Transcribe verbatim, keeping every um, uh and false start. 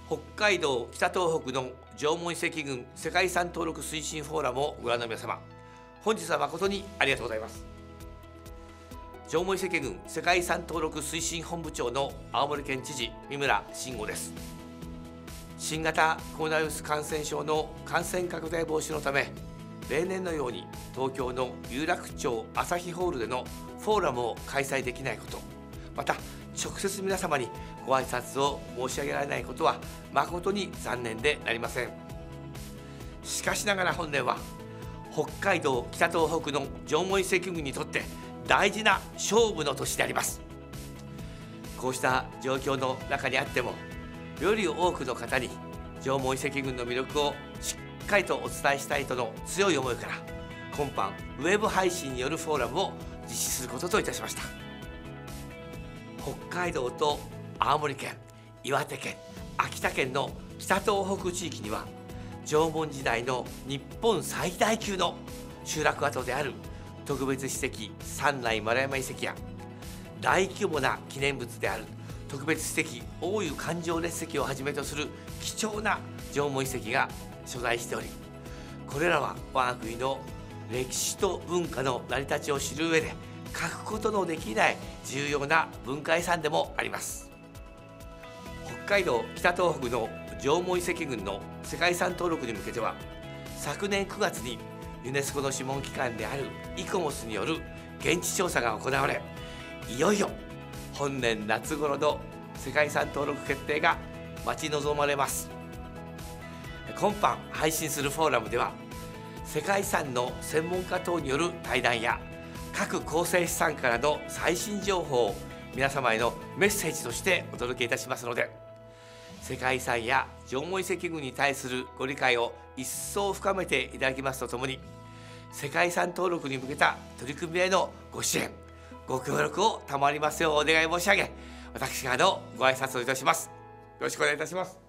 北海道北東北の縄文遺跡群世界遺産登録推進フォーラムをご覧の皆様、本日は誠にありがとうございます。縄文遺跡群世界遺産登録推進本部長の青森県知事三村慎吾です。新型コロナウイルス感染症の感染拡大防止のため、例年のように東京の有楽町朝日ホールでのフォーラムを開催できないこと、また直接皆様にご挨拶を申し上げられないことは誠に残念でなりません。しかしながら本年は北海道北東北の縄文遺跡群にとって大事な勝負の年であります。こうした状況の中にあっても、より多くの方に縄文遺跡群の魅力をしっかりとお伝えしたいとの強い思いから、今般ウェブ配信によるフォーラムを実施することといたしました。北海道と青森県、岩手県、秋田県の北東北地域には、縄文時代の日本最大級の集落跡である特別史跡三内丸山遺跡や、大規模な記念物である特別史跡大湯環状列石をはじめとする貴重な縄文遺跡が所在しており、これらは我が国の歴史と文化の成り立ちを知る上で欠くことのできない重要な文化遺産でもあります。北海道北東北の縄文遺跡群の世界遺産登録に向けては、昨年くがつにユネスコの諮問機関であるイコモスによる現地調査が行われ、いよいよ本年夏頃の世界遺産登録決定が待ち望まれます。今般配信するフォーラムでは、世界遺産の専門家等による対談や各構成資産からの最新情報を皆様へのメッセージとしてお届けいたしますので、世界遺産や縄文遺跡群に対するご理解を一層深めていただきますとともに、世界遺産登録に向けた取り組みへのご支援、ご協力を賜りますようお願い申し上げ、私からのご挨拶をいたします。よろしくお願いいたします。